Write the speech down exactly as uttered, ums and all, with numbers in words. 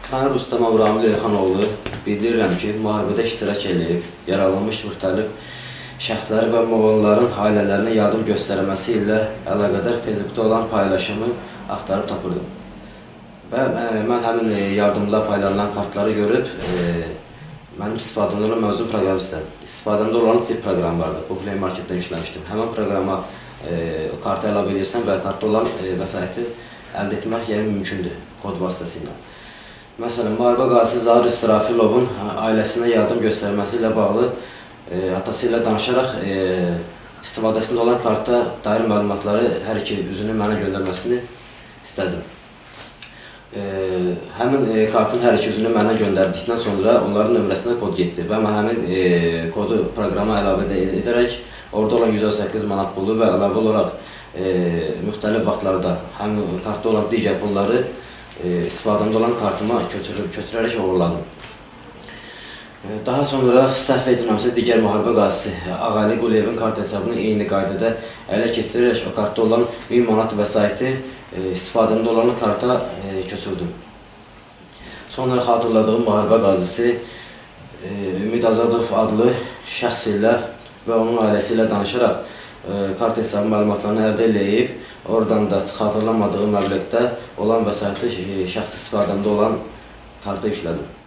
Mən Rustamov Ramil Elxanoğlu bildirirəm ki, müharibədə iştirak edib, yaralanmış müxtəlif şəxsləri və moğolların ailələrinin yardım göstərməsi ilə əlaqədar Facebookda olan paylaşımı axtarıb tapırdım. Və mən həmin yardımla paylanılan kartları görüb, e, mənim istifadəmdə olan mövzu proqramistəm. İstifadəmdə olan cip proqram vardı, bu Play Marketdən işləmişdim. Həmin proqrama e, kartı əlavə edirsən və kartda olan e, vəsaiti əldə etmək yəni mümkündür kod vasitəsilə. Məsələn, müharibə qazisi Zaur İsrafilovun ailəsinə yardım göstərməsi ilə bağlı e, atası ilə danışaraq e, istifadəsində olan kartda dair məlumatları hər iki üzünü mənə göndərməsini istədim. E, həmin e, kartın hər iki üzünü mənə göndərdikdən sonra onların nömrəsinə kod getdi və mən həmin e, kodu proqrama əlavə edərək orada olan yüz on səkkiz manat pulu və əlavə olaraq e, müxtəlif vaxtlarda həmin kartda olan digər pulları e, istifadəmdə olan kartıma köçürüb, köçürərək oğurladım. E, daha sonra səhv etmirəmsə digər müharibə qazisi Ağali Quliyevin kart hesabını eyni qaydada ələ keçirərək o kartda olan min manat vəsaiti e, istifadəmdə olan karta e, köçürdüm. Sonra xatırladığım müharibə qazisi e, Ümid Azadov adlı şəxs ilə və onun ailəsi ilə danışaraq e, kart hesabı məlumatlarını əldə eləyib, oradan da xatırlamadığım məbləğdə olan vəsaiti e, şəxsi istifadəmdə olan karta yüklədim.